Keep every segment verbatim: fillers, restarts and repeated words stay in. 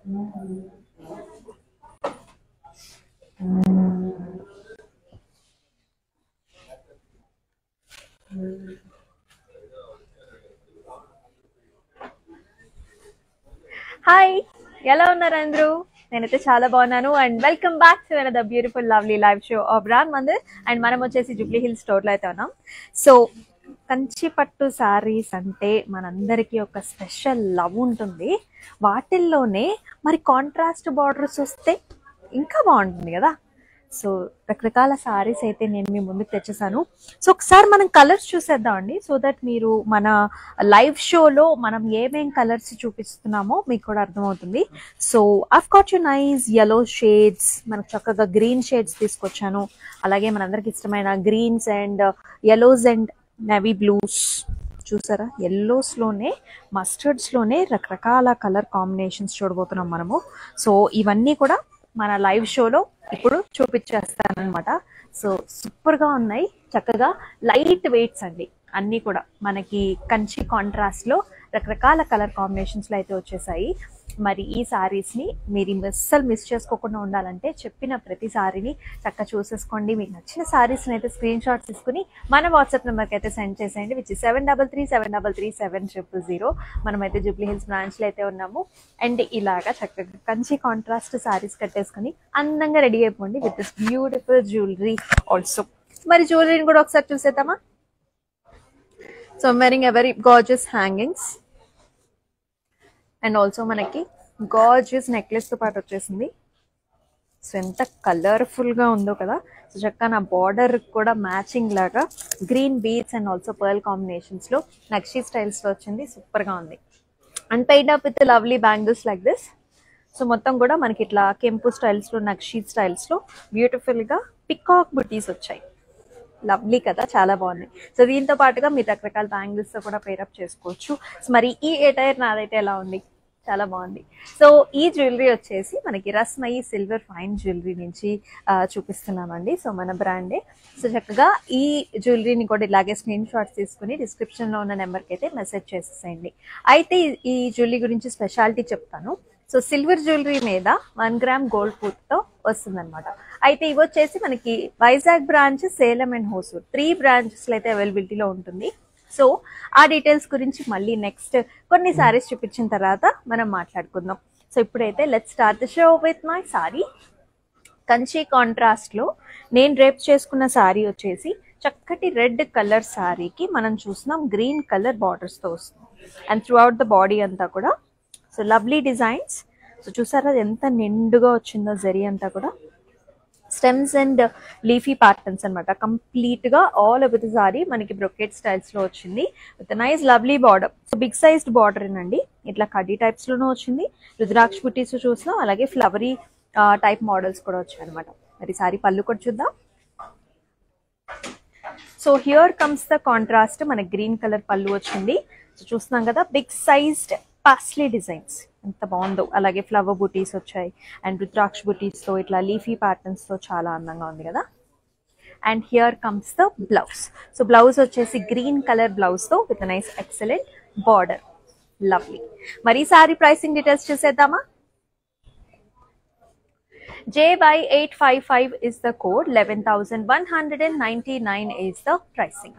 Hi, ఎలా ఉన్నారు అందరూ? నేనైతే చాలా బాగున్నాను. And welcome back to another beautiful lovely live show of Ram Mandir. And మనం వచ్చేసి జూబ్లీ హిల్స్ స్టోర్లో అయితే ఉన్నాం. సో కంచి పట్టు శారీస్ అంటే మనందరికీ ఒక స్పెషల్ లవ్ ఉంటుంది. వాటిల్లోనే మరి కాంట్రాస్ట్ బార్డర్స్ వస్తే ఇంకా బాగుంటుంది కదా. సో రకరకాల సారీస్ అయితే నేను మీ ముందుకు తెచ్చేసాను. సో ఒకసారి మనం కలర్స్ చూసేద్దామండి, సో దట్ మీరు మన లైవ్ షోలో మనం ఏమేం కలర్స్ చూపిస్తున్నామో మీకు కూడా అర్థమవుతుంది. So I've got you nice yellow shades, మనకు చక్కగా గ్రీన్ షేడ్స్ తీసుకొచ్చాను. అలాగే మనందరికి ఇష్టమైన greens and yellows and navy blues చూసారా. ఎల్లోస్లోనే మస్టర్డ్స్లోనే రకరకాల కలర్ కాంబినేషన్స్ చూడబోతున్నాం మనము. సో ఇవన్నీ కూడా మన లైవ్ షోలో ఇప్పుడు చూపించేస్తానమాట. సో సూపర్గా ఉన్నాయి, చక్కగా లైట్ వెయిట్స్ అండి. అన్నీ కూడా మనకి కంచి కాంట్రాస్ట్లో రకరకాల కలర్ కాంబినేషన్స్లో అయితే వచ్చేసాయి. మరి ఈ శారీస్ని మీరు అస్సలు మిస్ చేసుకోకుండా ఉండాలంటే చెప్పిన ప్రతి శారీని చక్కగా చూసేసుకోండి. మీకు నచ్చిన శారీస్ని అయితే స్క్రీన్ షాట్స్ తీసుకుని మన వాట్సాప్ నెంబర్కి అయితే సెండ్ చేసేయండి, which seven double three seven double three seven triple zero. మనమైతే జూబ్లీ హిల్స్ బ్రాంచ్లో అయితే ఉన్నాము. అండ్ ఇలాగా చక్కగా కంచి కాంట్రాస్ట్ శారీస్ కట్టేసుకుని అందంగా రెడీ అయిపోండి with this beautiful jewellery also. మరి జ్యువెలరీని కూడా ఒకసారి చూసేద్దామా. So wearing a very gorgeous hangings and also మనకి గార్జియస్ నెక్లెస్ తో పాటు వచ్చేసింది. సో ఎంత కలర్ఫుల్ గా ఉందో కదా. సో చక్కగా నా బార్డర్ కూడా మ్యాచింగ్ లాగా green beads and also pearl combinations లో నక్షీ స్టైల్స్ లో వచ్చింది. సూపర్ గా ఉంది. And paired up with lovely bangles like this. So మొత్తం కూడా మనకి ఇట్లా కెంపు స్టైల్స్ లో నక్షీ స్టైల్స్ లో బ్యూటిఫుల్ గా పికాక్ బుటీస్ వచ్చాయి. లవ్లీ కదా, చాలా బాగున్నాయి. సో దీంతో పాటుగా మీరు రకరకాల బ్యాంగిల్స్ తో కూడా పేరప్ చేసుకోవచ్చు. సో మరి ఈ ఎటైర్ నాదైతే ఎలా ఉంది, చాలా బాగుంది. సో ఈ జ్యువెలరీ వచ్చేసి మనకి రస్మయి సిల్వర్ ఫైన్ జ్యువెలరీ నుంచి చూపిస్తున్నామండి. సో మన బ్రాండే. సో చక్కగా ఈ జ్యువెలరీని కూడా ఇలాగే స్క్రీన్ షాట్స్ తీసుకుని డిస్క్రిప్షన్ లో ఉన్న నెంబర్కి అయితే మెసేజ్ చేసేసేయండి. అయితే ఈ జ్యువెలరీ గురించి స్పెషాలిటీ చెప్తాను. సో సిల్వర్ జ్యువెలరీ మీద వన్ గ్రామ్ గోల్డ్ పూర్తో వస్తుంది అనమాట. అయితే ఇవి వచ్చేసి మనకి Vizag branch, Salem and Hosur three branches లో అయితే అవైలబిలిటీలో ఉంటుంది. సో ఆ డీటెయిల్స్ గురించి మళ్ళీ నెక్స్ట్ కొన్ని సారీస్ చూపించిన తర్వాత మనం మాట్లాడుకుందాం. సో ఇప్పుడైతే let's start the show with my sari. Kanchi contrast లో నేను రేప్ చేసుకున్న సారీ వచ్చేసి చక్కటి రెడ్ కలర్ సారీకి మనం చూస్తున్నాం గ్రీన్ కలర్ బార్డర్స్ తో వస్తుంది. And throughout the body అంతా కూడా సో లవ్లీ డిజైన్స్. సో చూసారా ఎంత నిండుగా వచ్చిందో జరీ అంతా కూడా. స్టెమ్స్ అండ్ లీఫీ ప్యాటర్న్స్ అనమాట. కంప్లీట్ గా ఆల్ ఓవర్ ది సారీ మనకి బ్రొకెట్ స్టైల్స్ లో వచ్చింది with nice lovely border. So big sized border అండి, ఇట్లా కడ్డీ టైప్స్ లోనూ వచ్చింది. రుద్రాక్ష బుటీస్ చూసినా, అలాగే ఫ్లవరీ టైప్ మోడల్స్ కూడా వచ్చాయి అనమాట. మరి సారీ పళ్ళు కూడా చూద్దాం. So here comes the contrast. మనకి గ్రీన్ కలర్ పళ్ళు వచ్చింది. సో చూస్తున్నాం కదా, బిగ్ సైజ్డ్ పాస్లీ డిజైన్స్ ఎంత బాగుందో. అలాగే ఫ్లవర్ బుటీస్ వచ్చాయి అండ్ రుద్రాక్ష బుటీస్ తో ఇట్లా లీఫీ ప్యాటర్న్స్ తో చాలా అందంగా ఉంది కదా. And here comes the blouse. So blouse వచ్చేసి గ్రీన్ కలర్ బ్లౌజ్ తో with nice excellent border. Lovely. మరి సారీ ప్రైసింగ్ డీటెయిల్స్ చూసేద్దామా. J Y eight five five is the code, eleven thousand one hundred ninety-nine is the pricing.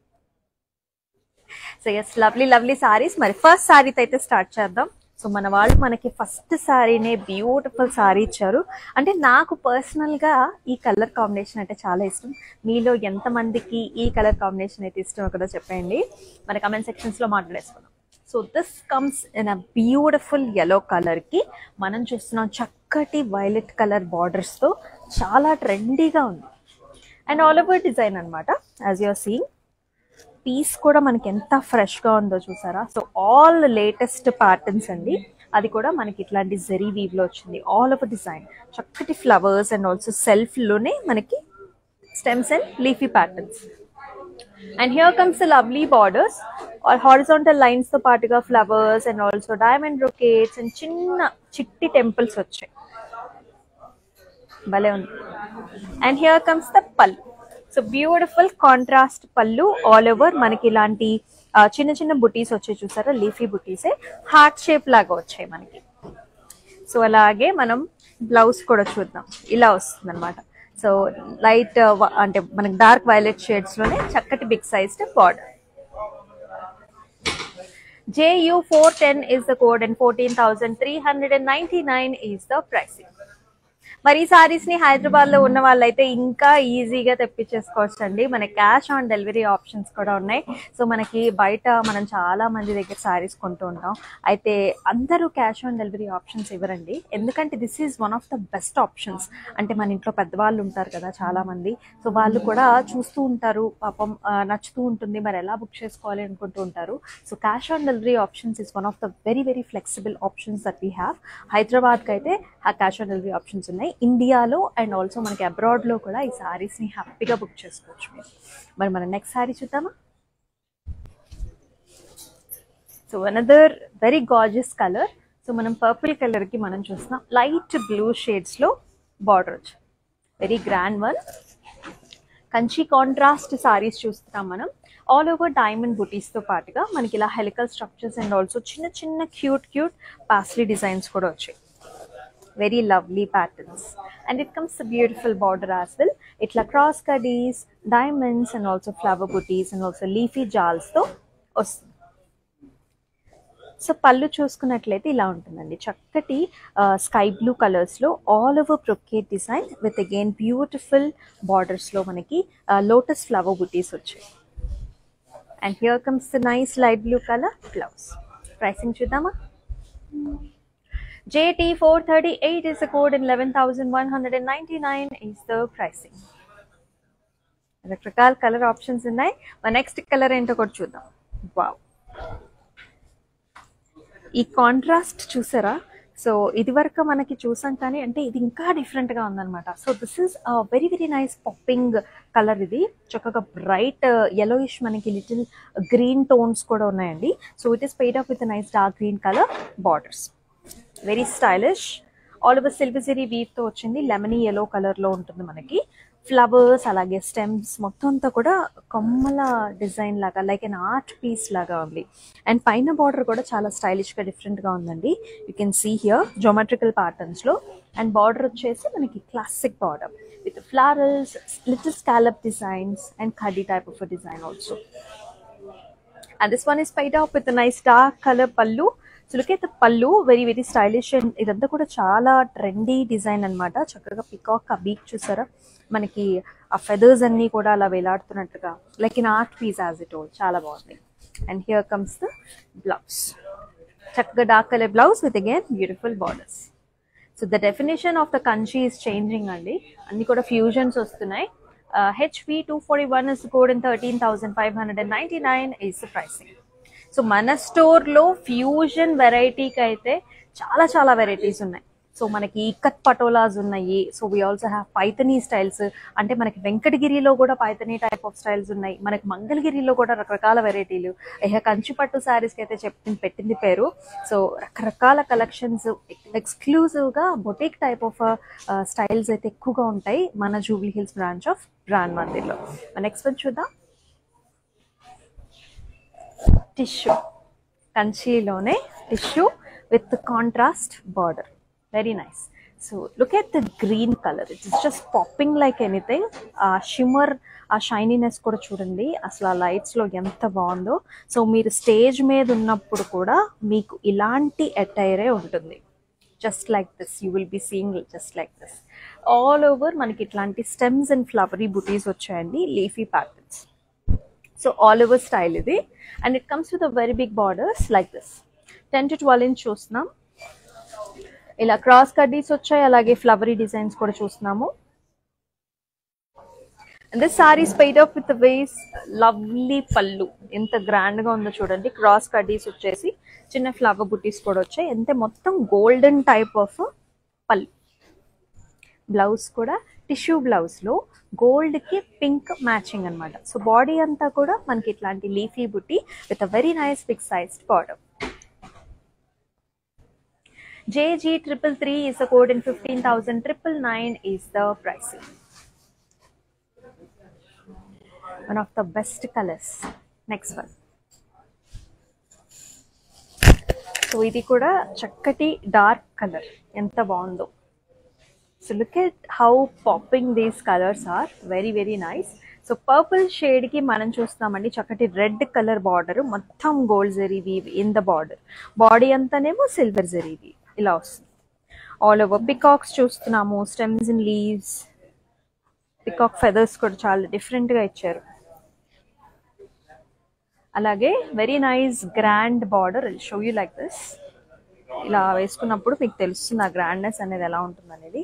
So yes lovely lovely saris. మరి first సారీతో అయితే start చేద్దాం. So మన వాళ్ళు మనకి first సారీనే beautiful sorry ఇచ్చారు. అంటే నాకు పర్సనల్గా ఈ కలర్ కాంబినేషన్ అంటే చాలా ఇష్టం. మీలో ఎంతమందికి ఈ కలర్ కాంబినేషన్ అయితే ఇష్టమో కదా చెప్పండి, మన కమెంట్ సెక్షన్స్లో మాట్లాడేసుకున్నాం. So this comes in a beautiful yellow కలర్కి మనం చూస్తున్నాం చక్కటి వైలెట్ కలర్ బార్డర్స్తో చాలా ట్రెండీగా ఉంది. అండ్ ఆల్ ఓవర్ డిజైన్ అనమాట. యాజ్ యూఆర్ సీయింగ్ పీస్ కూడా మనకి ఎంత ఫ్రెష్గా ఉందో చూసారా. సో ఆల్ లేటెస్ట్ ప్యాటర్న్స్ అండి. అది కూడా మనకి ఇట్లాంటి జరీ వీవ్లో వచ్చింది. ఆల్ ఓవర్ డిజైన్ చక్కటి ఫ్లవర్స్ అండ్ ఆల్సో సెల్ఫ్లోనే మనకి stems and leafy patterns. And here comes the lovely borders. Horizontal lines తో పాటుగా flowers and also diamond brocades and చిన్న చిట్టి టెంపుల్స్ వచ్చాయి. భలే ఉంది. And here comes the pallu. So beautiful contrast pallu. All over మనకి ఇలాంటి చిన్న చిన్న బుటీస్ వచ్చాయి చూసారా, లీఫీ బుటీసే హార్ట్ షేప్ లాగా వచ్చాయి మనకి. సో అలాగే మనం బ్లౌజ్ కూడా చూద్దాం. ఇలా వస్తుంది అనమాట. సో లైట్ అంటే మనకి డార్క్ వైలెట్ షేడ్స్ లోనే చక్కటి big sized border. J U four ten is the code and fourteen thousand three hundred ninety-nine is the pricing. మరి ఈ సారీస్ ని హైదరాబాద్ లో ఉన్న వాళ్ళైతే ఇంకా ఈజీగా తెప్పించేసుకోవచ్చు అండి. మనకి క్యాష్ ఆన్ డెలివరీ ఆప్షన్స్ కూడా ఉన్నాయి. సో మనకి బయట మనం చాలా మంది దగ్గర సారీస్ కొంటూ ఉంటాం, అయితే అందరూ క్యాష్ ఆన్ డెలివరీ ఆప్షన్స్ ఇవ్వరండి. ఎందుకంటే this is one of the best options. అంటే మన ఇంట్లో పెద్దవాళ్ళు ఉంటారు కదా చాలా మంది, సో వాళ్ళు కూడా చూస్తూ ఉంటారు, పాపం నచ్చుతూ ఉంటుంది, మరి ఎలా బుక్ చేసుకోవాలి అనుకుంటూ ఉంటారు. So cash on delivery options is one of the very very flexible options that we have. హైదరాబాద్కి అయితే ఆ క్యాష్ ఆన్ డెలివరీ ఆప్షన్స్ ఉన్నాయి. ఇండియాలో అండ్ ఆల్సో మనకి అబ్రాడ్లో కూడా ఈ సారీస్ని హ్యాపీగా బుక్ చేసుకోవచ్చు మీరు. మరి మన నెక్స్ట్ సారీ చూద్దామా? So another very gorgeous colour. So మనం పర్పుల్ కలర్కి మనం చూస్తున్నాం లైట్ బ్లూ షేడ్స్లో బార్డర్ వచ్చి very grand one. Kanchi contrast saris చూస్తున్నాం మనం. ఆల్ ఓవర్ డైమండ్ బుటీస్తో పాటుగా మనకి ఇలా హెలికల్ స్ట్రక్చర్స్ అండ్ ఆల్సో చిన్న చిన్న క్యూట్ క్యూట్ పాస్లీ డిజైన్స్ కూడా వచ్చాయి. Very lovely patterns, and it comes a beautiful border as well. Itla cross kadis, diamonds and also flower booties and also leafy jals tho ostundi. So pallu చూసుకున్నట్లయితే ఇలా ఉంటుందండి. చక్కటి sky blue colours లో all over brocade design with again beautiful borders లో మనకి lotus flower బుటీస్ వచ్చాయి. And here comes the nice light blue colour blouse. Pricing చూద్దామా? J T four thirty-eight is the code and eleven thousand one hundred ninety-nine is the pricing. రకరకాల colour options ఉన్నాయి. మన next colour ఏంటో కూడా చూద్దాం. Wow, ఈ contrast చూసారా? So ఇది వరకు మనకి చూసాం కానీ అంటే ఇది ఇంకా డిఫరెంట్గా ఉందన్నమాట. So this is very very nice popping colour. ఇది చక్కగా బ్రైట్ yellowish మనకి లిటిల్ గ్రీన్ టోన్స్ కూడా ఉన్నాయండి. So it is paired up with nice dark green colour borders. Very stylish. All over silver zari weave తో వచ్చింది. లెమనీ ఎల్లో కలర్ లో ఉంటుంది మనకి. ఫ్లవర్స్ అలాగే స్టెమ్స్ మొత్తం అంతా కూడా కొమ్మల డిజైన్ లాగా లైక్ ఎన్ ఆర్ట్ పీస్ లాగా ఉంది. అండ్ పైన బార్డర్ కూడా చాలా స్టైలిష్ గా డిఫరెంట్ గా ఉందండి. You can see here geometrical patterns లో. అండ్ బార్డర్ వచ్చేసి మనకి classic border with flowers, little scallop designs and కడ్డీ type of design also. And this one is paired up with nice dark colour pallu. So look at the pallu, very very stylish. And ఇదంతా కూడా చాలా trendy design అనమాట. చక్కగా peacock ఆ బీక్ చూసారా, మనకి ఆ ఫెదర్స్ అన్ని కూడా అలా వేలాడుతున్నట్టుగా like in art piece as it all. చాలా బాగుంది. And here comes the blouse. చక్కగా dark colour blouse with again beautiful borders. So the definition of the Kanchi is changing అండి. అన్ని కూడా ఫ్యూజన్స్ వస్తున్నాయి. H V two forty-one is the code and thirteen thousand five hundred ninety-nine is the pricing. So మన స్టోర్లో fusion వెరైటీకి అయితే చాలా చాలా varieties ఉన్నాయి. సో మనకి ఇక్కత్ పటోలాస్ ఉన్నాయి. So we also have Paithani styles. అంటే మనకి వెంకటగిరిలో కూడా పైతనీ టైప్ ఆఫ్ స్టైల్స్ ఉన్నాయి. మనకి మంగళగిరిలో కూడా రకరకాల వెరైటీలు. ఇక కంచి పట్టు శారీస్కి అయితే చెప్పింది పెట్టింది పేరు. సో రకరకాల కలెక్షన్స్ ఎక్స్క్లూజివ్గా బొటిక్ టైప్ ఆఫ్ స్టైల్స్ అయితే ఎక్కువగా ఉంటాయి మన జూబ్లీ హిల్స్ బ్రాంచ్ ఆఫ్ బ్రాండ్ మందిర్లో. నెక్స్ట్ వన్ చూద్దాం. టిష్యూ, కంచిలోనే tissue with contrast border. Very nice. So look at the green colour, it is just popping like anything. ఆ షిమ్మర్, ఆ షైనీనెస్ కూడా చూడండి అసలు ఆ లైట్స్లో ఎంత బాగుందో. సో మీరు స్టేజ్ మీద ఉన్నప్పుడు కూడా మీకు ఇలాంటి అటైరే ఉంటుంది. Just like this you will be seeing just like this. All over మనకి ఇట్లాంటి స్టెమ్స్ అండ్ ఫ్లవరీ బుటీస్ వచ్చాయండి, leafy patterns. So all over style ఇది. And it comes with a very big borders like this. Ten to twelve inch చూస్తున్నాం. ఇలా cross కడ్డీస్ వచ్చాయి, అలాగే flowery designs కూడా చూస్తున్నాము. And this saris paired up with వేస్ లవ్లీ పళ్ళు. ఎంత గ్రాండ్ గా ఉందో చూడండి. క్రాస్ కడ్డీస్ వచ్చేసి చిన్న ఫ్లవర్ బుటీస్ కూడా వచ్చాయి. అంటే మొత్తం golden type of pallu. Blouse కూడా టిష్యూ బ్లౌజ్ లో గోల్డ్ కి పింక్ మ్యాచింగ్ అనమాట. సో బాడీ అంతా కూడా మనకి ఇట్లాంటి లీఫీ బుట్టి with a very nice big sized border. J G triple three is the code and fifteen thousand triple nine is the pricing. One of the best colors. Next one. So so ఇది కూడా చక్కటి dark colour, ఎంత బాగుందో. So look at how popping these colours are, very very nice. So purple shade కి మనం చూస్తున్నామండి చక్కటి red colour border, మొత్తం gold zari weave in the border. Body అంతానేమో సిల్వర్ జరీ వీవ్ ఇలా వస్తుంది. ఆల్ ఓవర్ పికాక్స్ చూస్తున్నాము, stems and leaves, peacock feathers కూడా చాలా డిఫరెంట్ గా ఇచ్చారు. అలాగే very nice grand border, show you like this. ఇలా వేసుకున్నప్పుడు మీకు తెలుస్తుంది ఆ గ్రాండ్నెస్ అనేది ఎలా ఉంటుంది అనేది.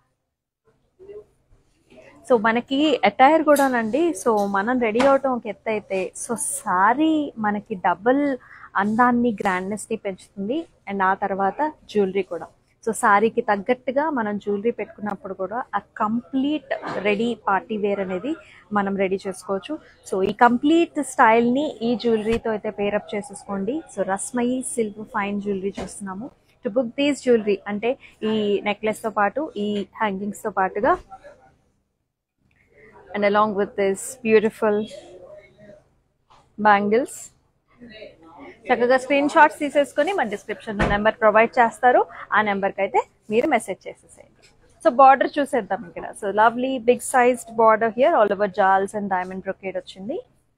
సో మనకి అటైర్ కూడానండి, సో మనం రెడీ అవటం ఒక ఎత్తు అయితే, సో సారీ మనకి డబుల్ అందాన్ని గ్రాండ్నెస్ ని పెంచుతుంది. అండ్ ఆ తర్వాత జ్యువెలరీ కూడా. సో సారీకి తగ్గట్టుగా మనం జ్యువెలరీ పెట్టుకున్నప్పుడు కూడా ఆ కంప్లీట్ రెడీ పార్టీ వేర్ అనేది మనం రెడీ చేసుకోవచ్చు. సో ఈ కంప్లీట్ స్టైల్ ని ఈ జ్యువెలరీతో అయితే పేరప్ చేసేసుకోండి. So Rasmayi silk fine jewellery చూస్తున్నాము. టు బుక్ దీస్ జ్యువెలరీ అంటే ఈ నెక్లెస్ తో పాటు ఈ హ్యాంగింగ్స్ తో పాటుగా and along with this beautiful bangles, చక్కగా స్క్రీన్ షాట్స్ తీసేసుకొని మన డిస్క్రిప్షన్ లో నెంబర్ ప్రొవైడ్ చేస్తారు, ఆ నెంబర్ కి అయితే మీరు మెసేజ్ చేసేసేయండి. సో బార్డర్ చూసేద్దాం ఇక్కడ. So lovely big sized border here, all over జాల్స్ అండ్ డైమండ్ బ్రొకేడ్ వచ్చింది.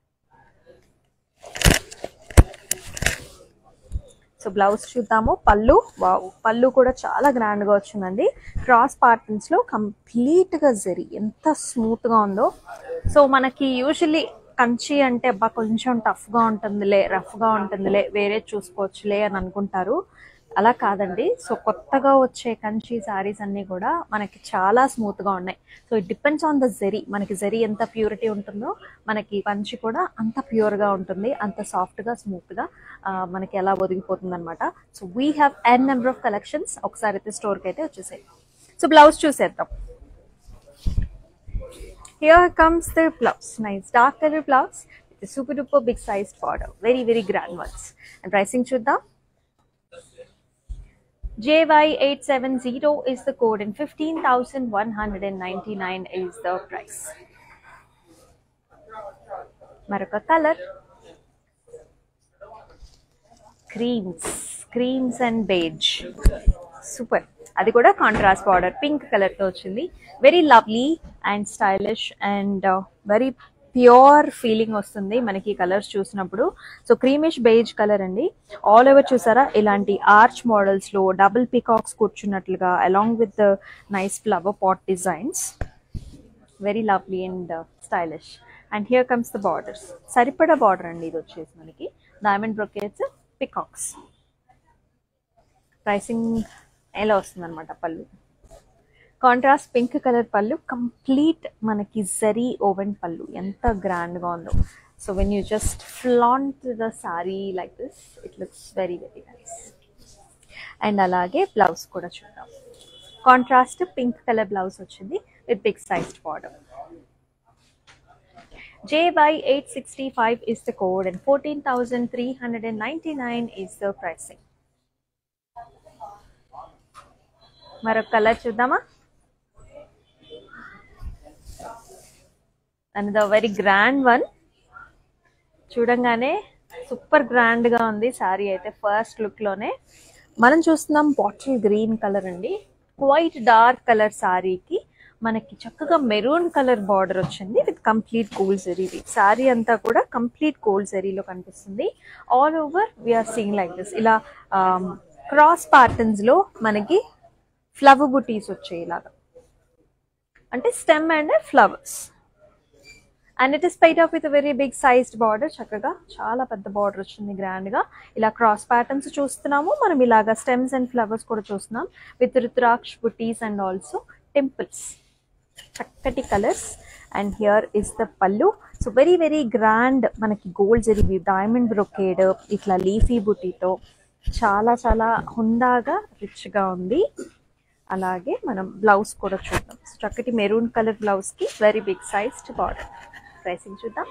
సో బ్లౌజ్ చూద్దాము. పళ్ళు, వావ్, పళ్ళు కూడా చాలా గ్రాండ్ గా వచ్చిందండి. క్రాస్ పార్టన్స్ లో కంప్లీట్ గా జరీ ఎంత స్మూత్ గా ఉందో. సో మనకి యూజువల్లీ కంచి అంటే అబ్బా కొంచెం టఫ్ గా ఉంటుందిలే, రఫ్ గా ఉంటుందిలే, వేరే చూసుకోవచ్చులే అని అనుకుంటారు. అలా కాదండి. సో కొత్తగా వచ్చే కంచి సారీస్ అన్ని కూడా మనకి చాలా స్మూత్ గా ఉన్నాయి. So it depends on the zari. మనకి జరీ ఎంత ప్యూరిటీ ఉంటుందో మనకి కంచి కూడా అంత ప్యూర్ గా ఉంటుంది, అంత సాఫ్ట్ గా స్మూత్ గా మనకి ఎలా ఒదిగిపోతుంది అనమాట. So we have an number of collections. ఒకసారి అయితే స్టోర్ కి అయితే వచ్చేసాయి. సో బ్లౌజ్ చూసేద్దాం. Here comes the blouse. Nice dark color blouse with a super duper big sized border. Very very grand ones. And pricing chuddam. J Y eight seven zero is the code and fifteen thousand one hundred ninety-nine is the price. Maroka color. Creams. Creams and beige. Super. అది కూడా contrast border pink colour తో వచ్చింది. Very lovely and stylish and very pure feeling వస్తుంది మనకి colours చూసినప్పుడు. So creamish beige colour అండి. All over చూసారా ఇలాంటి ఆర్చ్ మోడల్స్ లో డబుల్ పికాక్స్ కూర్చున్నట్లుగా along with nice flower pot designs. Very lovely and stylish. And here comes the borders. సరిపడా border అండి ఇది వచ్చేసి మనకి. Diamond brocades, peacocks. ప్రైసింగ్ ఎలా వస్తుంది అనమాట. Pallu contrast pink colour pallu, complete మనకి జరీ ఓవెన్ పళ్ళు, ఎంత గ్రాండ్ గా ఉందో. So when you just flaunt the sari like this it looks very very nice. And అలాగే బ్లౌజ్ కూడా చూద్దాం. కాంట్రాస్ట్ పింక్ కలర్ బ్లౌజ్ వచ్చింది with big sized border. J Y eight sixty-five is the code and fourteen thousand three hundred ninety-nine is the pricing. మరొక colour చూద్దామా. Another very grand one. చూడంగానే super grand గా ఉంది సారీ అయితే. First look లోనే మనం చూస్తున్నాం బాటిల్ గ్రీన్ కలర్ అండి. క్వైట్ డార్క్ కలర్ సారీకి మనకి చక్కగా మెరూన్ కలర్ బార్డర్ వచ్చింది with complete gold zari. Sari అంతా కూడా కంప్లీట్ గోల్డ్ జరీలో కనిపిస్తుంది. All over we are seeing like this. ఇలా క్రాస్ ప్యాటర్న్స్ లో మనకి ఫ్లవర్ బుటీస్ వచ్చాయి ఇలాగా, అంటే stem and flowers. And it is paid off with very big sized border. చక్కగా చాలా పెద్ద బార్డర్ వచ్చింది గ్రాండ్ గా. ఇలా క్రాస్ ప్యాటర్న్స్ చూస్తున్నాము మనం. ఇలాగా స్టెమ్స్ అండ్ ఫ్లవర్స్ కూడా చూస్తున్నాం విత్ రుద్రాక్ష బుటీస్ అండ్ ఆల్సో టెంపుల్స్. చక్కటి colours. And here is the pallu. So very very grand మనకి గోల్డ్ జరీ డైమండ్ బ్రొకేడ్ ఇట్లా లీఫీ బుటీతో చాలా చాలా హుందాగా రిచ్ గా ఉంది. అలాగే మనం బ్లౌజ్ కూడా చూద్దాం. చక్కటి మెరూన్ కలర్ బ్లౌజ్ కి very big sized border. Pricing చూద్దాం.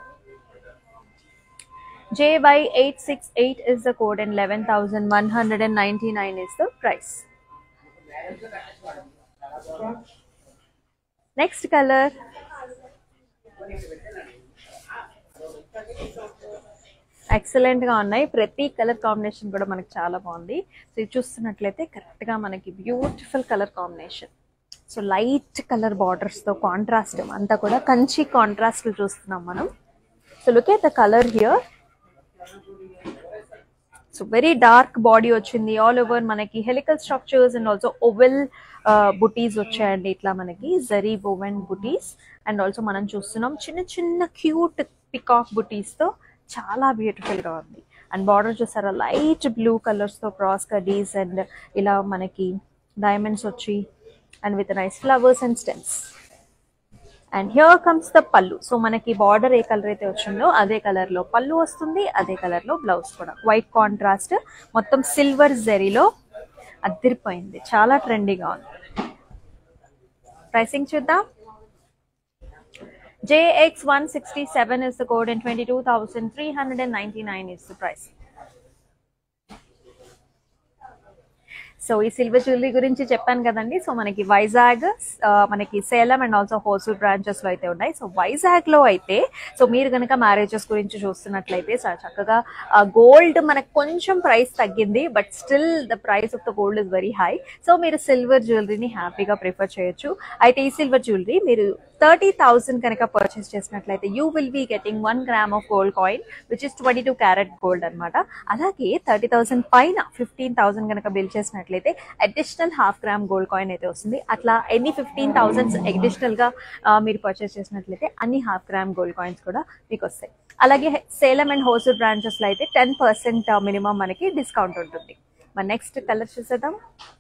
J Y eight sixty-eight is the code and eleven thousand one hundred ninety-nine is the price. Next color. Excellent గా ఉన్నాయి. ప్రతి కలర్ కాంబినేషన్ కూడా మనకి చాలా బాగుంది. సో ఇది చూస్తున్నట్లయితే కరెక్ట్ గా మనకి beautiful colour combination. So light colour borders తో కాంట్రాస్ట్ అంతా కూడా కంచి కాంట్రాస్ట్ చూస్తున్నాం మనం. So look at the colour here. So very dark body వచ్చింది. ఆల్ ఓవర్ మనకి helical structures and also oval బుటీస్ వచ్చాయండి. ఇట్లా మనకి జరీ ఓవెన్ బుటీస్ అండ్ ఆల్సో మనం చూస్తున్నాం చిన్న చిన్న క్యూట్ పికాక్ బుటీస్ తో చాలా బ్యూటిఫుల్ గా ఉంది. అండ్ బార్డర్ చూసారా లైట్ బ్లూ కలర్స్ తో క్రాస్ కడీస్ అండ్ ఇలా మనకి డైమండ్స్ వచ్చి and with nice flowers and stems. And here comes the pallu. So మనకి బార్డర్ ఏ కలర్ అయితే వచ్చిందో అదే కలర్ లో పల్లు వస్తుంది, అదే కలర్ లో బ్లౌజ్ కూడా వైట్ కాంట్రాస్ట్ మొత్తం సిల్వర్ జరీలో అదిరిపోయింది. చాలా ట్రెండీగా ఉంది. ప్రైసింగ్ చూద్దాం. J X one sixty-seven is the code and twenty-two thousand three hundred ninety-nine is the price. So ఈ సిల్వర్ జ్యువెలరీ గురించి చెప్పాను కదండి. సో మనకి వైజాగ్, మనకి Salem and also Hosur branches లో అయితే ఉన్నాయి. సో వైజాగ్ లో అయితే సో మీరు కనుక మ్యారేజెస్ గురించి చూస్తున్నట్లయితే చక్కగా గోల్డ్ మనకు కొంచెం ప్రైస్ తగ్గింది, but still the price of the gold is very high. So మీరు సిల్వర్ జ్యువెలరీని హ్యాపీగా ప్రిఫర్ చేయొచ్చు. అయితే ఈ సిల్వర్ జ్యువెలరీ మీరు థర్టీ థౌసండ్ కనుక పర్చేస్ చేసినట్లయితే you will be getting one gram of gold coin which is twenty two carat gold అనమాట. అలాగే థర్టీ థౌసండ్ పైన ఫిఫ్టీన్ థౌసండ్ కనుక బిల్ చేసినట్లయితే additional half gram gold coin అయితే వస్తుంది. అట్లా ఎన్ని ఫిఫ్టీన్ థౌసండ్స్ అడిషనల్ గా మీరు పర్చేస్ చేసినట్లయితే అన్ని హాఫ్ గ్రామ్ గోల్డ్ కాయిన్స్ కూడా మీకు వస్తాయి. అలాగే సేలం అండ్ హోసూర్ బ్రాంచెస్ లో అయితే టెన్ పర్సెంట్ మినిమం మనకి డిస్కౌంట్ ఉంటుంది. మన నెక్స్ట్ కలర్ చూసేద్దాం.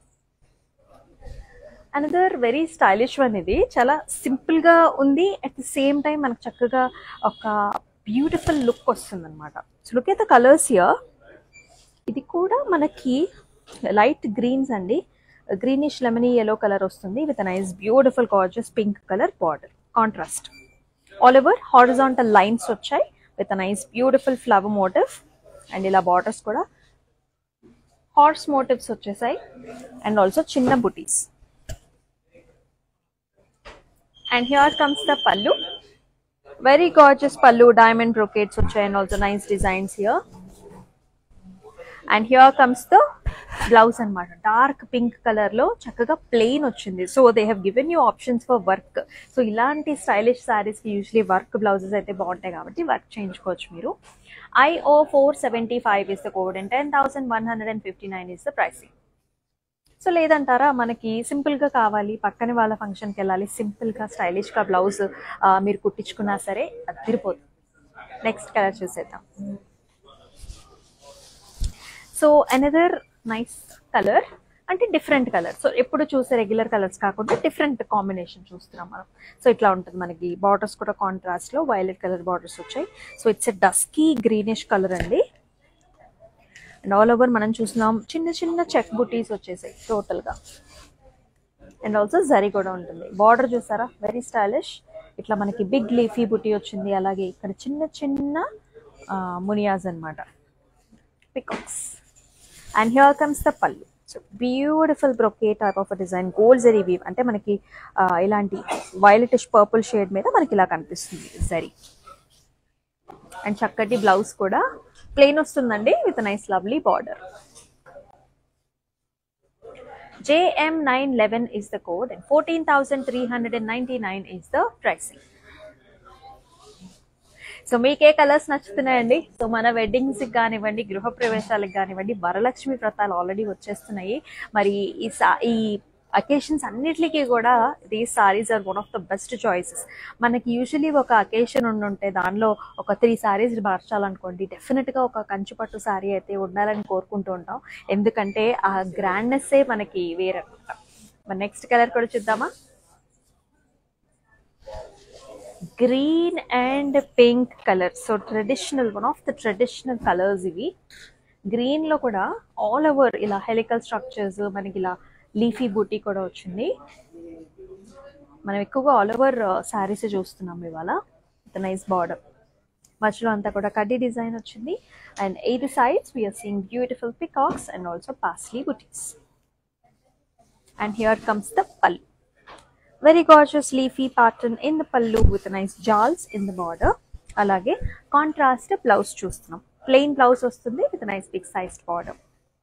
Another very stylish one. ఇది చాలా సింపుల్ గా ఉంది, అట్ ది సేమ్ టైం మనకు చక్కగా ఒక బ్యూటిఫుల్ లుక్ వస్తుంది అనమాట. So look at the colours here. ఇది కూడా మనకి లైట్ గ్రీన్స్ అండి, గ్రీనిష్ లెమనీ ఎల్లో కలర్ వస్తుంది with nice beautiful gorgeous pink colour border contrast. All over horizontal lines వచ్చాయి with nice beautiful flower motif and ఇలా borders కూడా horse motifs వచ్చేసాయి and also చిన్న బుటీస్. And here comes the pallu. Very gorgeous pallu, diamond brocades వచ్చాయి and also nice designs here. And here comes the blouse అనమాట. Dark pink colour లో చక్కగా plain వచ్చింది. So they have given you options for work. So ఇలాంటి stylish saris కి usually work blouses అయితే బాగుంటాయి కాబట్టి వర్క్ చేయించుకోవచ్చు మీరు. I O four seventy-five is the code and ten thousand one hundred fifty-nine is the pricing. So లేదంటారా మనకి simple గా కావాలి, పక్కన వాళ్ళ ఫంక్షన్కి వెళ్ళాలి, సింపుల్ గా స్టైలిష్ గా బ్లౌజ్ మీరు కుట్టించుకున్నా సరే అదిరిపోతుంది. నెక్స్ట్ కలర్ చూసేద్దాం. సో అనదర్ నైస్ కలర్, అంటే డిఫరెంట్ కలర్. సో ఎప్పుడు చూసే రెగ్యులర్ కలర్స్ కాకుండా డిఫరెంట్ కాంబినేషన్ చూస్తున్నాం మనం. సో ఇట్లా ఉంటుంది మనకి. బార్డర్స్ కూడా కాంట్రాస్ట్ లో వైలెట్ కలర్ బార్డర్స్ వచ్చాయి. So it's a dusky greenish colour అండి. అండ్ ఆల్ ఓవర్ మనం చూస్తున్నాం చిన్న చిన్న చెక్ బుటీస్ వచ్చేసాయి టోటల్ గా అండ్ ఆల్సో జరీ కూడా ఉంటుంది. బార్డర్ చూసారా వెరీ స్టైలిష్. ఇట్లా మనకి బిగ్ లీఫీ బుటీ వచ్చింది. అలాగే ఇక్కడ చిన్న చిన్న మునియాస్ అనమాట, peacocks. And here comes the pallu. So beautiful brocade type of design, gold zari weave. అంటే మనకి ఇలాంటి వైలెటిష్ పర్పుల్ షేడ్ మీద మనకి ఇలా కనిపిస్తుంది జరీ. అండ్ చక్కటి బ్లౌజ్ కూడా ప్లెయిన్ వస్తుందండి with nice lovely border. J M nine eleven is the code and fourteen thousand three hundred ninety-nine is the pricing. So మీకే కలర్స్ నచ్చుతున్నాయండి. సో మన వెడ్డింగ్స్కి కానివ్వండి, గృహ ప్రవేశాలకు కానివ్వండి, వరలక్ష్మి వ్రతాలు ఆల్రెడీ వచ్చేస్తున్నాయి. మరి ఈ సా ఈ అకేషన్స్ అన్నిటికీ కూడా these saris are one of the best choices. మనకి యూజువలీ ఒక అకేషన్ ఉండుంటే దానిలో ఒక త్రీ సారీస్ మార్చాలనుకోండి, డెఫినెట్గా ఒక కంచుపట్టు సారీ అయితే ఉండాలని కోరుకుంటూ ఉంటాం. ఎందుకంటే ఆ గ్రాండ్నెస్సే మనకి వేరనమాట. మరి నెక్స్ట్ కలర్ కూడా చూద్దామా. Green and pink colour. So traditional, one of the traditional colours ఇవి. గ్రీన్ లో కూడా ఆల్ ఓవర్ ఇలా హెలికల్ స్ట్రక్చర్స్, మనకి ఇలా లీఫీ బూటీ కూడా వచ్చింది. మనం ఎక్కువగా ఆల్ ఓవర్ శారీస్ చూస్తున్నాం ఇవాళ. విత్ నైస్ బార్డర్, మధ్యలో అంతా కూడా కడ్డీ డిజైన్ వచ్చింది. And eight sides we are seeing beautiful peacocks and also paisley butis. And here comes the pallu. Very gorgeous leafy pattern in the pallu with nice jaals in the border. అలాగే contrast blouse చూస్తున్నాం. Plain blouse వస్తుంది with nice big sized border.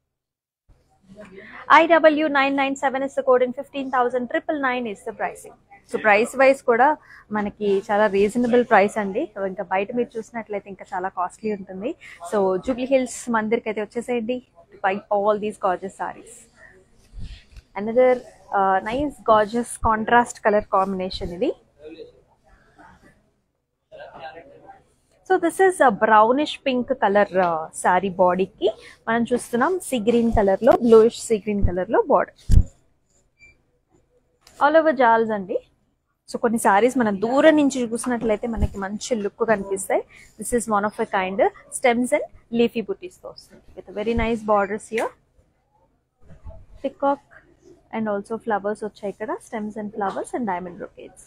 I W nine nine seven is the code and fifteen thousand nine nine nine is the pricing. So price wise కూడా మనకి చాలా reasonable price అండి. So ఇంకా బయట మీరు చూసినట్లయితే ఇంకా చాలా కాస్ట్లీ ఉంటుంది. సో జూబ్లీ హిల్స్ మందిర్కి అయితే వచ్చేసేయండి by all these gorgeous saris. Another nice gorgeous contrast colour combination ఇది. So this is brownish pink colour sari. బాడీకి మనం చూస్తున్నాం సీ గ్రీన్ కలర్ లో, బ్లూయిష్ సీ గ్రీన్ కలర్ లో బార్డర్. ఆల్ ఓవర్ జాల్స్ అండి. సో కొన్ని సారీస్ మనం దూరం నుంచి చూసినట్లయితే మనకి మంచి లుక్ కనిపిస్తాయి. This is one of a kind stems and leafy butis తో వస్తుంది with very nice borders here. Peacock and also flowers వచ్చాయి ఇక్కడ, stems and flowers and diamond brocades.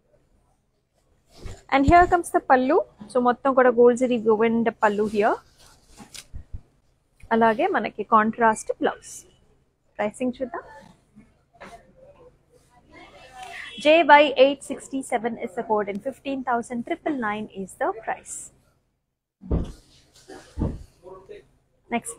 And here comes the pallu. So మొత్తం కూడా gold zari woven pallu here. అలాగే మనకి contrast blouse. Pricing చూద్దాం. J Y eight sixty-seven is the code and fifteen thousand nine nine nine is the price. Next.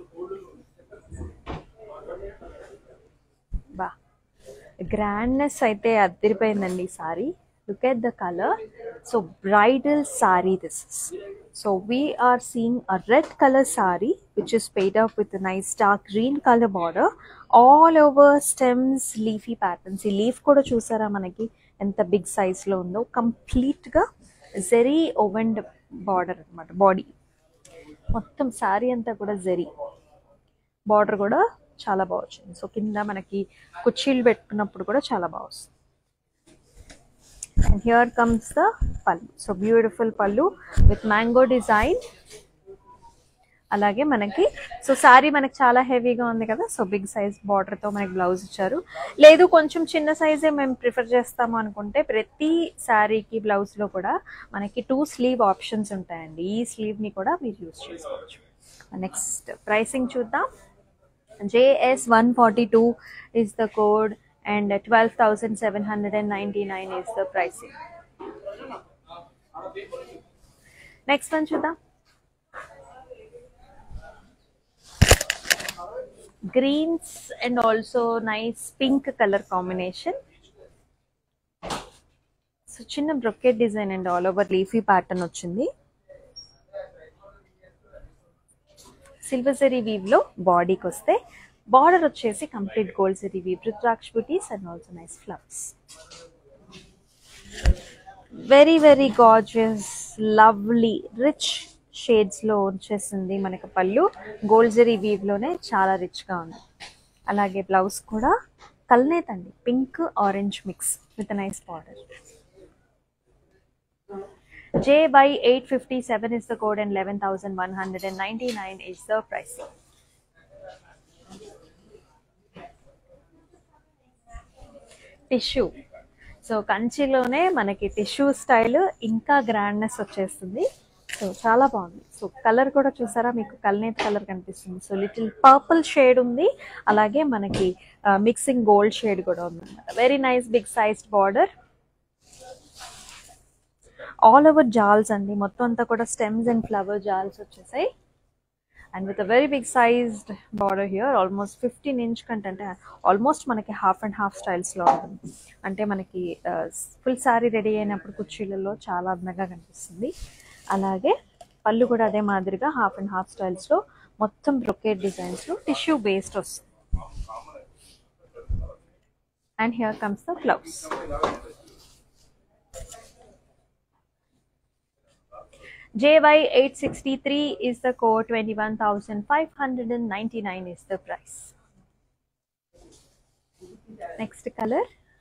Ba. Grandness aithe adiripoyindandi saree. Look at the color. So bridal saree this is. So we are seeing a red color saree which is paid up with a nice dark green color border. All over stems, leafy patterns. ఈ leaf కూడా చూసారా మనకి ఎంత big size లో ఉందో. Complete గా zari woven border అన్నమాట. Body మొత్తం శారీ అంతా కూడా జెరీ బార్డర్ కూడా చాలా బాగా వచ్చింది. సో కింద మనకి కుర్చీలు పెట్టుకున్నప్పుడు కూడా చాలా బాగా వస్తుంది. And here comes the pallu. So beautiful pallu with mango design. అలాగే మనకి సో శారీ మనకి చాలా హెవీగా ఉంది కదా. సో బిగ్ సైజ్ బార్డర్ తో మనకి బ్లౌజ్ ఇచ్చారు. లేదు కొంచెం చిన్న సైజే మేము ప్రిఫర్ చేస్తాము అనుకుంటే ప్రతి శారీకి బ్లౌజ్ లో కూడా మనకి టూ స్లీవ్ ఆప్షన్స్ ఉంటాయండి. ఈ స్లీవ్ ని కూడా మీరు యూజ్ చేసుకోవచ్చు. నెక్స్ట్ ప్రైసింగ్ చూద్దాం. J S one forty-two is the code and twelve thousand seven hundred ninety-nine is the pricing. Next one చూద్దాం. Greens and also nice pink color combination. So చిన్న brocade design and all over leafy pattern వచ్చింది. Silver zari weave లో బాడీకి వస్తే border వచ్చేసి complete gold zari weave, rudraksha buttis and also nice flowers. Very very gorgeous lovely rich shades లో వచ్చేసింది మనకి పళ్ళు. గోల్డ్ జరీ వీవ్ లోనే చాలా రిచ్ గా ఉంది. అలాగే బ్లౌజ్ కూడా కల్నేత్ అండి, pink orange mix with nice border. J Y eight fifty-seven is the code and eleven thousand one hundred ninety-nine is the price. Tissue. So కంచిలోనే మనకి టిష్యూ స్టైల్ ఇంకా గ్రాండ్నెస్ వచ్చేస్తుంది. సో చాలా బాగుంది. సో కలర్ కూడా చూసారా మీకు కల్నేత్ కలర్ కనిపిస్తుంది. సో లిటిల్ పర్పుల్ షేడ్ ఉంది, అలాగే మనకి మిక్సింగ్ గోల్డ్ షేడ్ కూడా ఉంది అన్నమాట. Very nice big sized border. All over jaals అండి, మొత్తం అంతా కూడా స్టెమ్స్ అండ్ ఫ్లవర్ జాల్స్ వచ్చేసాయి. And with a very big sized border here. Almost fifteen inch కంటే అంటే ఆల్మోస్ట్ మనకి హాఫ్ అండ్ హాఫ్ స్టైల్స్లో ఉంటుంది. అంటే మనకి ఫుల్ శారీ రెడీ అయినప్పుడు కుర్చీలలో చాలా అందంగా కనిపిస్తుంది. అలాగే పళ్ళు కూడా అదే మాదిరిగా హాఫ్ అండ్ హాఫ్ స్టైల్స్లో మొత్తం బ్రొకేడ్ డిజైన్స్లో టిష్యూ బేస్డ్ వస్తుంది. And here comes the blouse. J Y eight sixty-three is the code, twenty-one thousand five hundred ninety-nine is the price. Next color.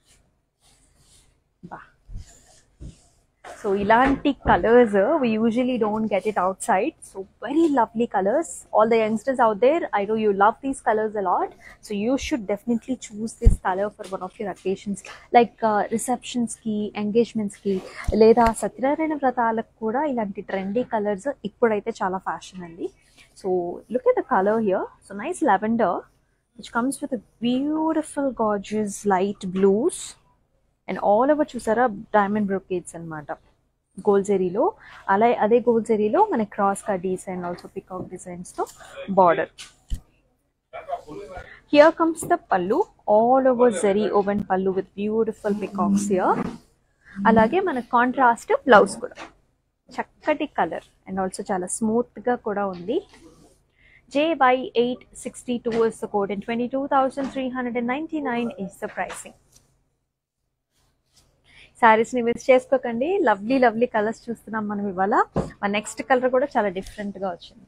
Bah. So ilanti colors we usually don't get it outside. So very lovely colors. All the youngsters out there, I know you love these colors a lot. So you should definitely choose this color for one of your occasions, like uh, receptions ki, engagements ki, leda satyarayana vrataలకు కూడా ఇలాంటి trendy colors ఇప్పుడైతే చాలా fashion అండి. So look at the color here. So nice lavender which comes with a beautiful gorgeous light blues and all over చూసారా diamond brocades అన్నమాట. Gold జరీలో, అలా అదే గోల్డ్ జరీలో మనకి క్రాస్ కడ్డీస్ అండ్ ఆల్సో పికాక్ డిజైన్స్ తో border. Here comes the pallu, all over zari woven pallu with beautiful peacocks here. అలాగే మన కాంట్రాస్ట్ బ్లౌజ్ కూడా చక్కటి కలర్ అండ్ ఆల్సో చాలా స్మూత్ గా కూడా ఉంది. J Y eight sixty-two is the code and twenty-two thousand three hundred ninety-nine is the pricing. Saris ని miss చేసుకోకండి, లవ్లీ లవ్లీ కలర్స్ చూస్తున్నాం మనం ఇవాళ. మన నెక్స్ట్ కలర్ కూడా చాలా డిఫరెంట్ గా వచ్చింది.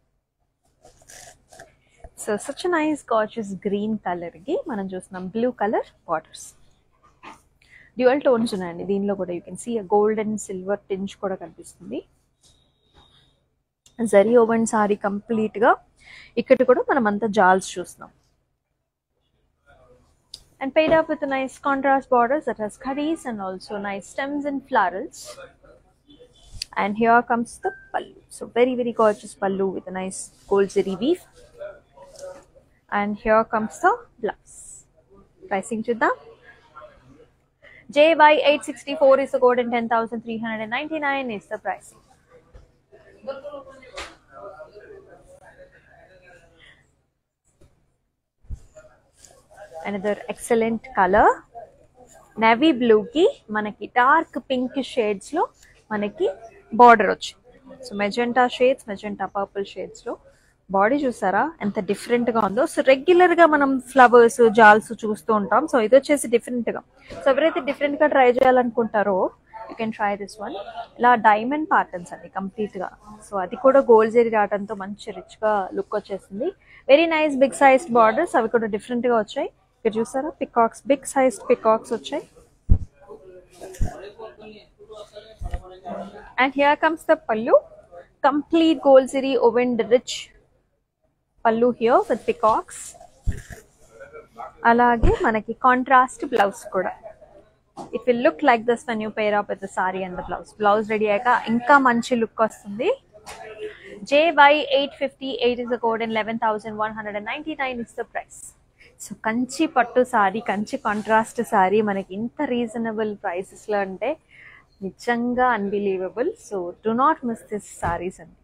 So such nice gorgeous green colour కి మనం చూస్తున్నాం blue colour borders. Dual tones ఉన్నాయండి దీనిలో కూడా. You can see gold and silver tinge కూడా కనిపిస్తుంది. జరీ ఓవెన్ సారీ కంప్లీట్ గా. ఇక్కడ కూడా మనం అంతా జాల్స్ చూస్తున్నాం. And paid up with a nice contrast borders that has curries and also nice stems and florals. And here comes the pallu. So very very gorgeous pallu with a nice gold zari weave. And here comes the blouse. Pricing chuddam. J Y eight sixty-four is the code and ten thousand three hundred ninety-nine is the pricing. Another excellent color, navy blue ki manaki dark pink shades lo manaki border వచ్చింది. So magenta shades, magenta purple shades లో body చూసారా ఎంత different గా ఉందో. So regular గా మనం flowers జాల్స్ చూస్తూ ఉంటాం. సో ఇది వచ్చేసి డిఫరెంట్ గా. సో ఎవరైతే డిఫరెంట్ గా ట్రై చేయాలనుకుంటారో you can try this one. ఇలా డైమండ్ ప్యాటర్న్స్ అండి కంప్లీట్ గా. సో అది కూడా గోల్డ్ జరీ రావడంతో మంచి రిచ్ గా లుక్ వచ్చేసింది. Very nice big sized borders, అవి కూడా డిఫరెంట్ గా వచ్చాయి. ఇక్కడ చూసారా పికాక్స్, బిగ్ సైజ్ పికాక్స్ వచ్చాయి. And here comes the pallu, complete gold zari woven rich pallu here with peacocks. అలాగే మనకి కాంట్రాస్ట్ బ్లౌజ్ కూడా. It will look like this when you pair up with the sari and the blouse. Blouse ready అయ్యాక ఇంకా మంచి look వస్తుంది. J Y eight fifty-eight is the code and eleven thousand one hundred ninety-nine is the price. So Kanchi పట్టు sari, Kanchi contrast sorry మనకి ఇంత reasonable ప్రైసెస్లో అంటే నిజంగా unbelievable. So do not miss this saris అండి.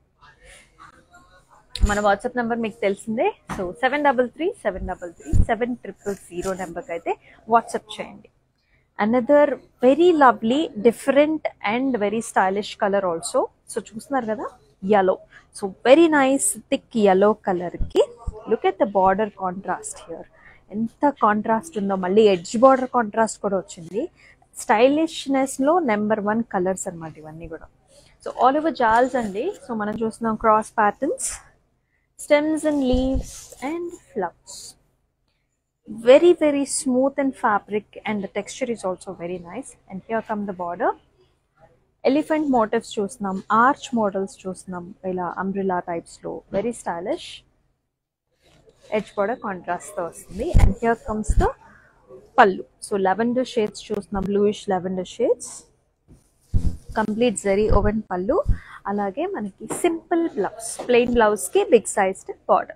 మన వాట్సాప్ నెంబర్ మీకు తెలిసిందే. So seven double three seven double three seven triple zero నెంబర్కి అయితే వాట్సాప్ చేయండి. Another very lovely different and very stylish colour also. So చూస్తున్నారు కదా yellow. So very nice thick yellow కలర్కి look at the border contrast here. ఎంత contrast ఉందో. మళ్ళీ edge border contrast కూడా వచ్చింది. స్టైలిష్నెస్ లో నెంబర్ వన్ కలర్స్ అనమాట ఇవన్నీ కూడా. సో ఆల్ ఓవర్ జాల్స్ అండి. సో మనం చూస్తున్నాం cross patterns, stems and leaves and flowers. Very very smooth and fabric and the texture is also very nice. And here come the border. Elephant motifs చూస్తున్నాం, arch models చూస్తున్నాం, ఇలా umbrella types లో very stylish. Edge కూడా contrast తో వస్తుంది. And here comes the pallu. So lavender shades చూస్తున్నాం, bluish lavender shades, complete zari woven pallu. అలాగే మనకి సింపుల్ బ్లౌజ్, ప్లెయిన్ బ్లౌజ్ కి big sized border.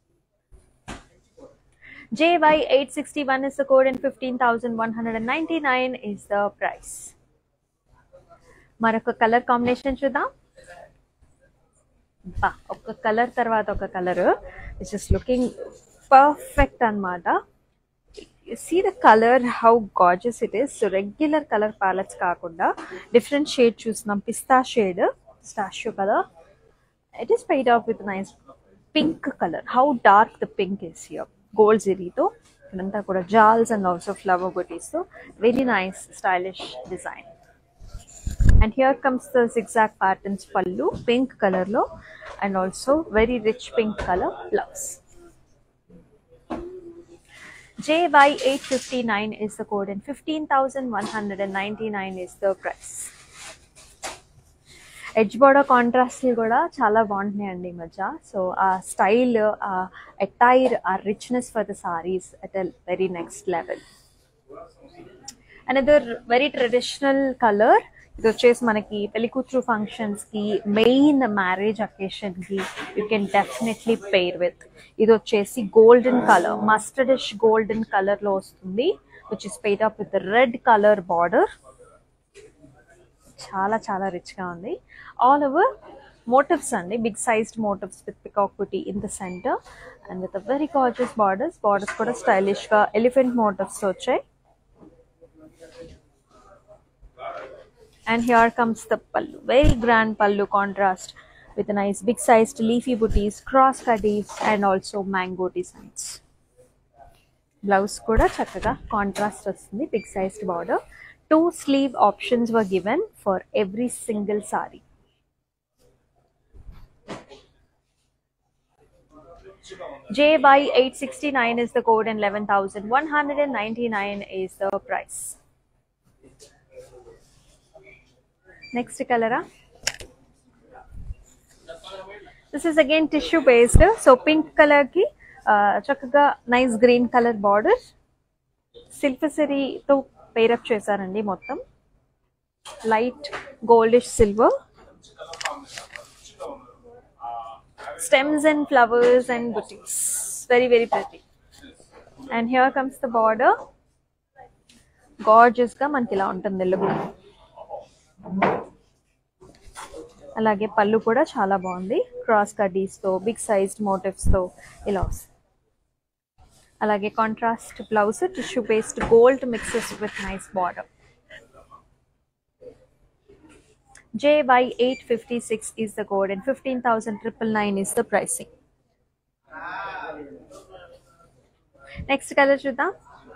J Y eight sixty-one is the code and fifteen thousand one hundred ninety-nine is the price. మరొక colour combination చూద్దాం. బా ఒక colour తర్వాత ఒక colour it's just looking perfect అన్నమాట. See the colour how gorgeous it is. So regular colour palettes కాకుండా different shade చూస్తున్నాం. పిస్తా షేడ్, స్టాష్యూ colour. It is paired off with nice pink colour. How dark the pink is here. Gold జరీతో ఇదంతా కూడా jaals and also flower butis తో very nice stylish design. And here comes the zigzag patterns pallu, pink color lo, and also very rich pink color blouse. J Y eight fifty-nine is the code and fifteen thousand one hundred ninety-nine is the price. Edge border contrast కూడా చాలా బాగుంటున్నాయండి ఈ మధ్య. So ఆ style, uh attire, uh richness for the saris at a very next level. Another very traditional colour. ఇది వచ్చేసి మనకి పెళ్లి కూతురు ఫంక్షన్స్ కి, మెయిన్ మ్యారేజ్ అకేషన్ కి you can definitely pair with. ఇది వచ్చేసి golden colour, mustardish golden colour లో వస్తుంది, which is paired up with red colour border. చాలా చాలా రిచ్గా ఉంది. ఆల్ ఓవర్ మోటివ్స్ అండి, big sized motifs with peacock buti in the centre and with very gorgeous borders. Borders కూడా స్టైలిష్గా ఎలిఫెంట్ మోటివ్స్ వచ్చాయి. And here comes the pallu, very grand pallu contrast with a nice big sized leafy booties, cross cuties and also mango designs. Blouse kuda chakkaga contrast vastundi, big sized border. Two sleeve options were given for every single saree. J Y eight sixty-nine is the code and eleven thousand one hundred ninety-nine is the price. Next color, this is again tissue based, so pink color ki uh, chakkaga nice green color border, silver zari to pair up chesarandi, mottam light goldish silver, stems and flowers and bouties, very very pretty. And here comes the border, gorgeous ga manki ila untundi look. అలాగే పళ్ళు కూడా చాలా బాగుంది, cross కడ్డీస్ తో big sized motifs తో ఇలా వస్తుంది. అలాగే contrast blouse, tissue based gold mixes with nice border. J Y eight fifty-six is the code and fifteen thousand nine hundred ninety-nine is the pricing. Next color చూద్దాం.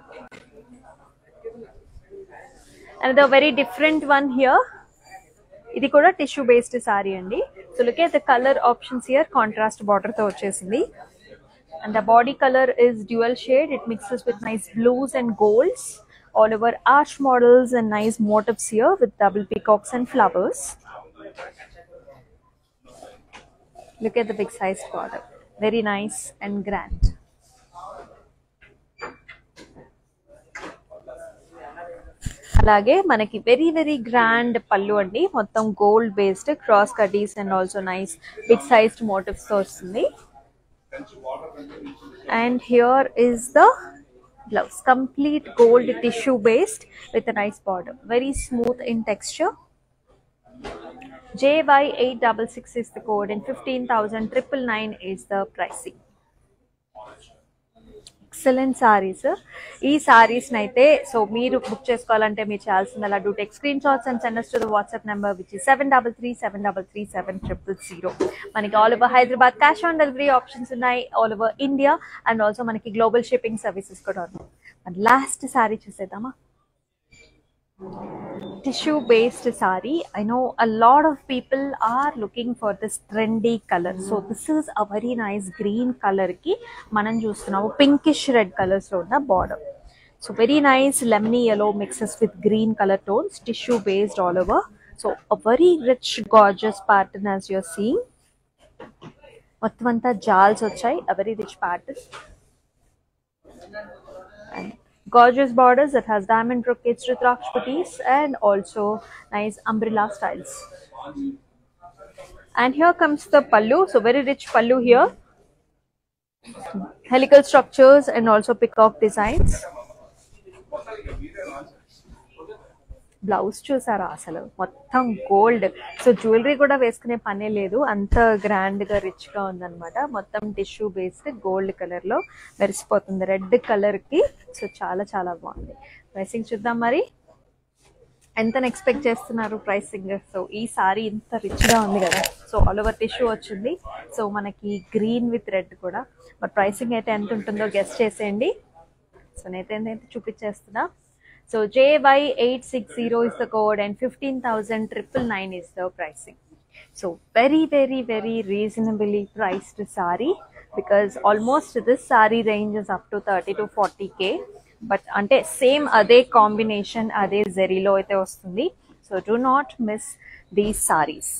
Another very different one here. ఇది కూడా tissue based sari అండి. So look at the colour options here, contrast border తో వచ్చేసింది. And the body colour is dual shade, it mixes with nice blues and golds, all over arch models and nice motifs here with double peacocks and flowers. Look at the big size border, very nice and grand. అలాగే మనకి very very grand pallu అండి, మొత్తం gold based cross కటీస్ and also nice big sized motifs తో వస్తుంది. And here is the blouse, complete gold tissue based with nice border, very smooth in texture. J Y eight sixty-six is the code and fifteen thousand nine hundred ninety-nine is the pricing. Excellent saris. ఈ సారీస్ నైతే so మీరు book చేసుకోవాలంటే మీరు చేయాల్సింది అలా do take screenshots and send us to the WhatsApp number which is seven three three seven three three seven zero zero zero. మనకి all over Hyderabad cash on delivery options ఉన్నాయి, all over India and also మనకి global shipping services కూడా ఉన్నాయి. మరి last sari చూసేద్దామా. Tissue based saree. I know a lot of people are looking for this trendy color, so this is a very nice green color ki manam chustunnam pinkish red colors lo unna border. So very nice lemony yellow mixes with green color tones, tissue based all over. So a very rich gorgeous pattern as you are seeing. Mottavanta jals vachayi, a very rich pattern and gorgeous borders that has diamond brocades, rudraksh booties and also nice umbrella styles. And here comes the pallu, so very rich pallu here, helical structures and also peacock designs. Blouse చూసారా అసలు మొత్తం gold, so jewellery కూడా వేసుకునే పనే లేదు, అంత grand గా rich గా ఉందన్నమాట. మొత్తం టిష్యూ బేస్డ్ గోల్డ్ కలర్ లో మెరిసిపోతుంది రెడ్ కలర్ కి. సో చాలా చాలా బాగుంది. ప్రైసింగ్ చూద్దాం మరి, ఎంత ఎక్స్పెక్ట్ చేస్తున్నారు ప్రైసింగ్. సో ఈ సారీ ఇంత రిచ్ గా ఉంది కదా, సో ఆల్ ఓవర్ టిష్యూ వచ్చింది, సో మనకి గ్రీన్ విత్ రెడ్ కూడా. మరి ప్రైసింగ్ అయితే ఎంత ఉంటుందో గెస్ట్ చేసేయండి. సో నేనైతే చూపించేస్తున్నా. So J Y eight sixty is the code and fifteen thousand nine hundred ninety-nine is the pricing. So very very very reasonably priced saree, because almost this saree range is up to thirty to forty k, but ante same ade combination ade zari lo aithe vastundi. So do not miss these sarees.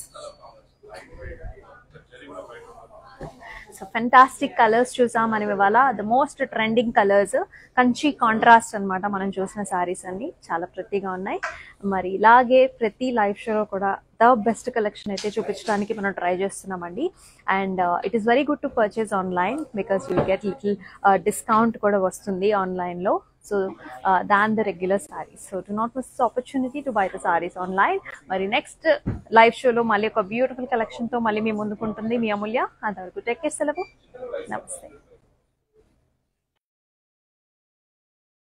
So fantastic colours చూసాం మనం ఇవాళ. The most trending colours, Kanchi contrast అనమాట మనం చూసిన శారీస్ అన్ని చాలా ప్రతిగా ఉన్నాయి. మరి ఇలాగే ప్రతి లైవ్ షోలో కూడా ద బెస్ట్ కలెక్షన్ అయితే చూపించడానికి మనం ట్రై చేస్తున్నామండి. And it is very good to purchase online because you get little discount కూడా వస్తుంది ఆన్లైన్లో. So than the regular saris. So do not miss this opportunity to buy the saris online. మరి next live షోలో మళ్ళీ ఒక బ్యూటిఫుల్ కలెక్షన్తో మళ్ళీ మీ ముందుకుంటుంది మీ అమూల్య. అంతవరకు టేక్ కేర్, సెలవు, నమస్తే.